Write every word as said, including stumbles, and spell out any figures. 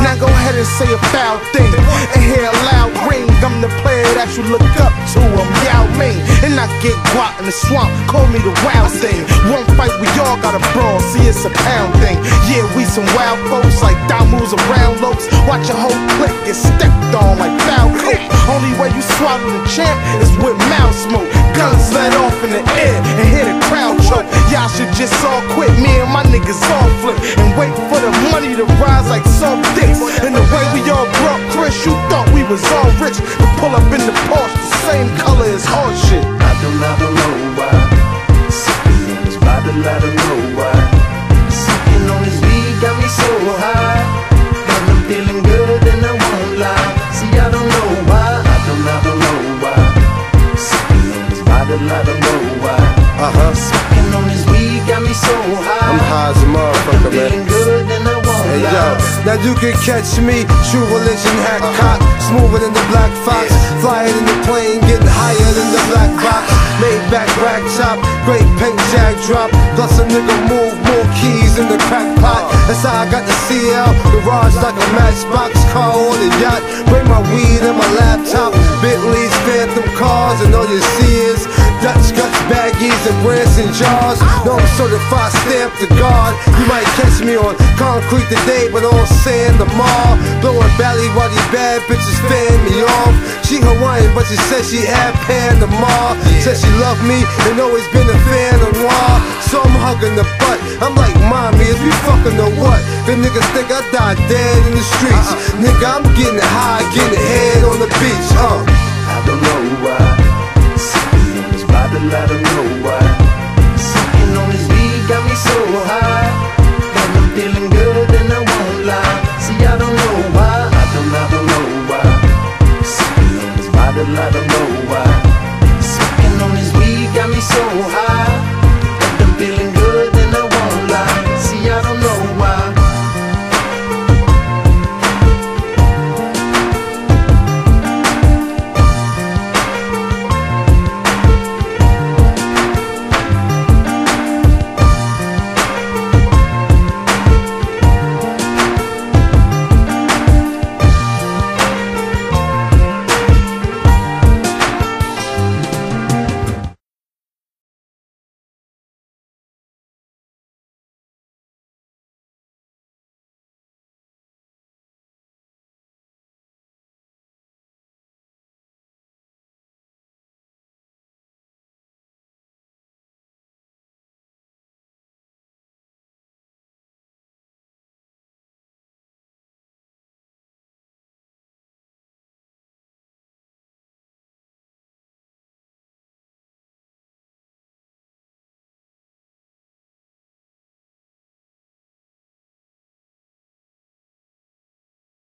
Now go ahead and say a foul thing and hear a loud ring. I'm the player that you look up to, I'm Yao Ming. And I get guap in the swamp, call me the wild thing. One fight we all got a brawl, see it's a pound thing. Yeah, we some wild folks like down moves around lopes. Watch your whole clique get stepped on like foul coke. Only way you swallow the champ is with mouth smoke. Guns let off in the air and hear the crowd choke. Y'all should just all quit, me and my niggas all flip and wait for the money to rise like soft dicks. And the way we all brought Chris, you thought we was all rich. To pull up in the Porsche, the same color as horse shit. I don't, I don't know why. Sipping on this bottle, I don't know why. Sipping on this weed got me so high. Got me feeling good and I won't lie. See, I don't know why. I don't, I don't know why. Sipping on this bottle, I don't know why. Uh-huh. Sipping on this weed got me so high. I'm high as a motherfucker, man. Feeling good and I won't Hey lie. yo, now you can catch me, true religion hat cock, smoother than the black fox, flying in the plane, getting higher than the black box. Made back rack chop, great paint jag drop, plus a nigga move more keys in the crack pot. That's how I got the C L, garage like a matchbox car on the yacht. Bring my weed and my laptop, Bentleys, Phantom cars, and all you see is Dutch guts, baggies, and Branson jars. No, I'm certified, stamp to God. You might catch me on concrete today, but on sand tomorrow. Blowing belly while these bad bitches fan me off. She Hawaiian, but she said she had Panama. Said she loved me and always been a fan of noir. So I'm hugging the butt. I'm like, mommy, is we fucking or what? The niggas think I died dead in the streets. Nigga, I'm getting high, getting head on the beach. Uh. I don't know why. Sipping on this bottle, I don't know why.